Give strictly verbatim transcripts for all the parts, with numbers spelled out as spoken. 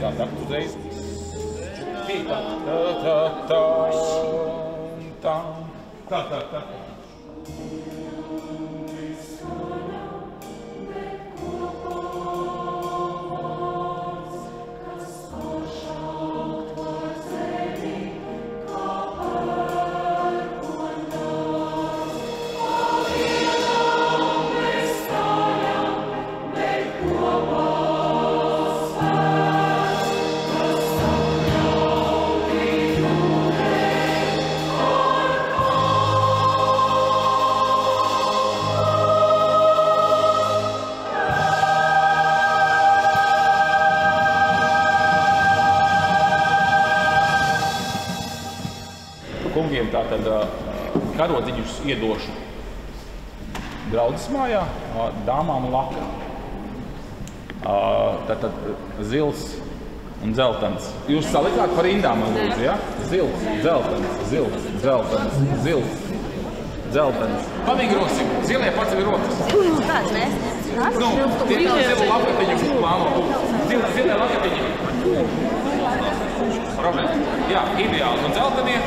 sākt akt uzreiz. Tā, tā, tā, tā, tā, tā, tā, tā. Kungiem tātad karodziņus iedošu draudzes mājā, dāmām laka. Tātad zils un dzeltens. Jūs salikāt par rindām, man lūdzu, ja? Zils, dzeltens, zils, dzeltens, zils, dzeltens. Pavingrosim, zilie paceļ rokas. Tāds mēs? Nu, tie tā zilu lakatiņu plāno. Zilie lakatiņi. Problēma. Jā, ideāli. Un dzeltenie?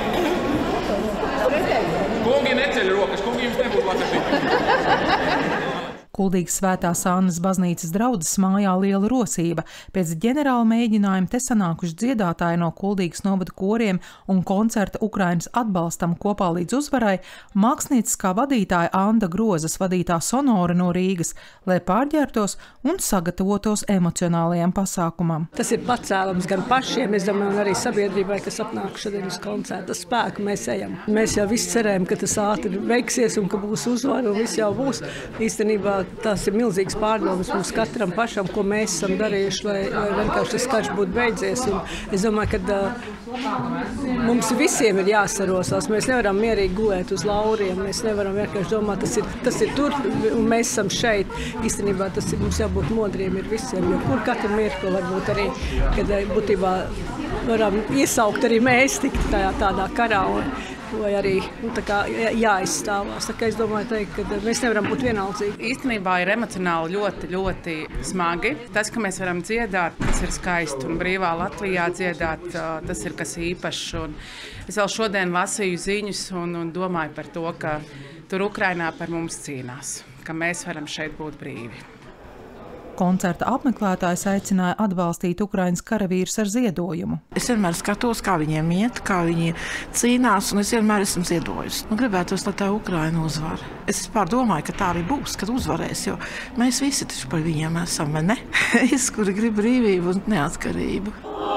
Kungi neceļ rokas, kungi jums nebūtu lakatiņi. Kuldīgas Svētās Annas baznīcas draudzes mājā liela rosība. Pēc ģenerāla mēģinājuma te sanākuši dziedātāji no Kuldīgas novada koriem un koncerta Ukrainas atbalstam kopā līdz uzvarai mākslinieckā vadītāja Anda Grozas vadītā sonora no Rīgas, lai pārģērtos un sagatavotos emocionālajiem pasākumam. Tas ir pacēlums gan pašiem, es domāju, arī sabiedrībai, kas apnāk šodien uz koncerta spēku. Mēs ejam. Mēs jau visi cerējam, ka tas ātri veiksies un ka būs uzvara un viss jau būs. Īstenībā tas ir milzīgs pārdomas mums katram pašam, ko mēs esam darījuši, lai, lai vienkārši tas karš būtu beidzies. Un es domāju, ka uh, mums visiem ir jāsarosās. Mēs nevaram mierīgi gulēt uz lauriem. Mēs nevaram vienkārši domāt, tas ir, tas ir tur un mēs esam šeit. Īstenībā tas ir, mums jābūt modriem ir visiem, jo kur katru mirkli varbūt arī, kad būtībā varam iesaukt arī mēs tikt tajā tādā karā. Un, vai arī nu, tā kā jāizstāvās. Tā kā es domāju, teikt, ka mēs nevaram būt vienaldzīgi. Īstenībā ir emocionāli ļoti, ļoti smagi. Tas, ka mēs varam dziedāt, tas ir skaisti. Un brīvā Latvijā dziedāt, tas ir kas īpašs. Un es vēl šodien lasīju ziņas un, un domāju par to, ka tur Ukrainā par mums cīnās, ka mēs varam šeit būt brīvi. Koncerta apmeklētājs aicināja atbalstīt Ukrainas karavīrus ar ziedojumu. Es vienmēr skatos, kā viņiem iet, kā viņi cīnās, un es vienmēr esmu ziedojusi. Nu, gribētos, lai tā Ukraina uzvar. Es vispār domāju, ka tā arī būs, kad uzvarēs, jo mēs visi taču par viņiem esam, vai ne? Es, kuri grib brīvību un neatkarību.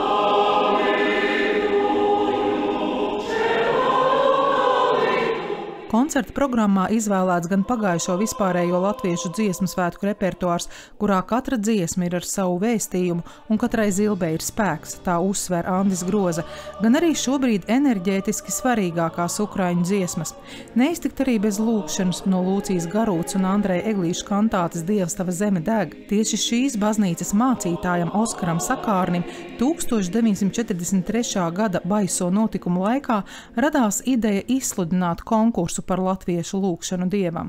Koncerta programmā izvēlēts gan pagājušo vispārējo latviešu dziesmu svētku repertuārs, kurā katra dziesma ir ar savu vēstījumu un katrai zilbei ir spēks, tā uzsver Andis Groza, gan arī šobrīd enerģētiski svarīgākās ukraiņu dziesmas. Neiztikt arī bez lūkšanas no Lūcijas Garūts un Andreja Eglīša kantātes Dievs tava zeme deg. Tieši šīs baznīcas mācītājam Oskaram Sakārnim tūkstoš deviņsimt četrdesmit trešā gada baiso notikumu laikā radās ideja izsludināt konkursu par latviešu lūkšanu Dievam.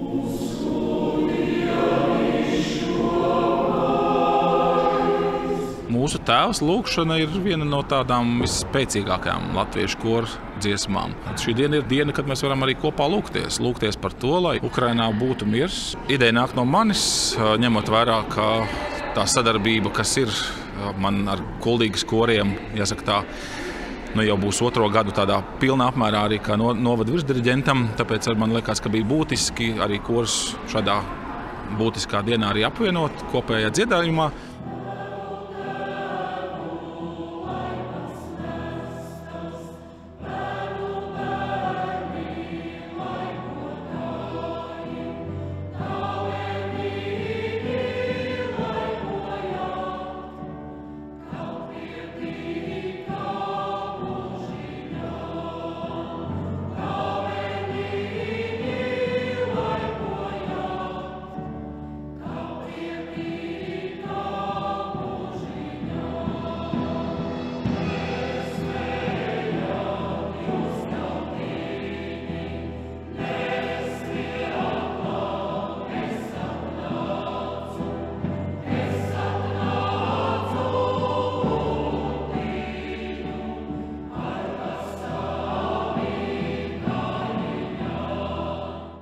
Mūsu tēvs lūkšana ir viena no tādām visspēcīgākajām latviešu koru dziesmām. Šī diena ir diena, kad mēs varam arī kopā lūgties. Lūgties par to, lai Ukrainā būtu miers. Ideja nāk no manis, ņemot vērā, ka tā sadarbība, kas ir man ar Kuldīgas koriem, jāsaka tā, nu jau būs otro gadu tādā pilnā apmērā arī kā no, novada virsdiriģentam, tāpēc man liekas, ka bija būtiski arī kors šādā būtiskā dienā arī apvienot kopējā dziedājumā. Oh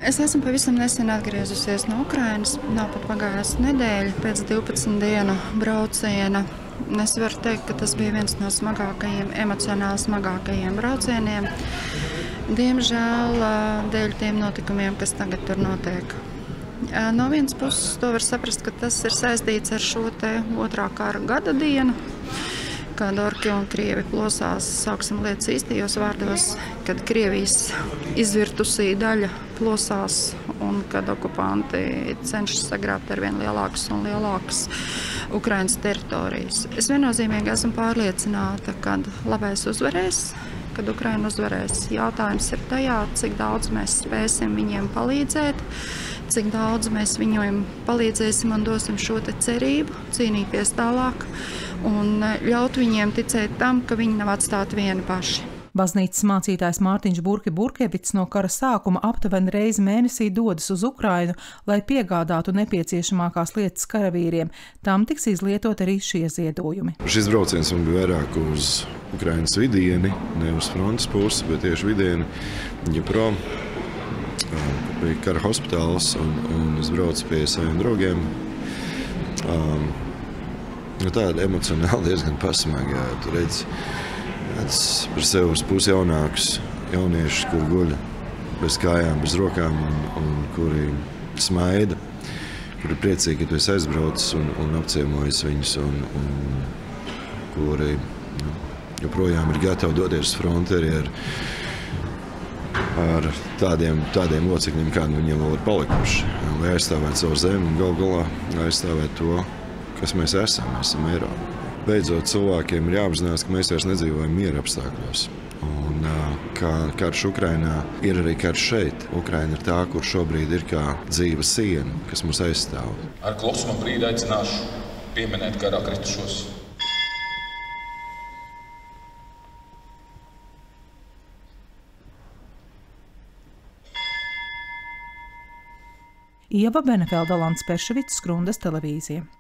Es esmu pavisam nesen atgriezusies no Ukrainas. Nav pat pagājusi nedēļa pēc divpadsmit dienu brauciena. Es varu teikt, ka tas bija viens no smagākajiem, emocionāli smagākajiem braucieniem. Diemžēl dēļ tiem notikumiem, kas tagad tur notiek. No vienas puses to var saprast, ka tas ir saistīts ar šo te otrā kara gada dienu, kad orki un krievi plosās, sauksim lietas īstajos vārdos, kad Krievijas izvirtusī daļa plosās un kad okupanti cenšas sagrābt ar vien lielākas un lielākas Ukrainas teritorijas. Es viennozīmīgi esmu pārliecināta, kad labais uzvarēs, kad Ukraina uzvarēs. Jautājums ir tajā, cik daudz mēs spēsim viņiem palīdzēt, cik daudz mēs viņiem palīdzēsim un dosim šo te cerību, cīnīties tālāk un ļaut viņiem ticēt tam, ka viņi nav atstāti vieni paši. Baznīcas mācītājs Mārtiņš Burki Burkevits no kara sākuma aptuveni reizi mēnesī dodas uz Ukrainu, lai piegādātu nepieciešamākās lietas karavīriem. Tam tiks izlietot arī šie ziedojumi. Šis brauciens man bija vairāk uz Ukrainas vidieni, ne uz frontes pusi, bet tieši vidieni, ja prom. Bija kara hospitāls un, un es braucu pie saviem draugiem. Um, tāda emocionāli diezgan pasmagā. Tu redz, redz par sevi uz pusi jaunākus jauniešus, kuri guļ bez kājām, bez rokām un, un kuri smaida, kuri priecīgi, ka tu esi aizbraucis un, un apciemojis viņus un, un kuri nu, joprojām ir gatavi doties uz fronti arī ar ar tādiem, tādiem locekļiem, kādi viņiem vēl ir palikuši, lai aizstāvētu savu zemi un gal galā aizstāvētu to, kas mēs esam, mēs esam Eiropa. Beidzot, cilvēkiem ir jāapzinās, ka mēs vairs nedzīvojam miera apstākļos. Un kā karš Ukrainā ir arī karš šeit. Ukraina ir tā, kur šobrīd ir kā dzīva siena, kas mūs aizstāv. Ar klusuma brīdi aicināšu pieminēt karā kritušos. Ieva Benefelda, Lants Perševics, Skrundas televīzija.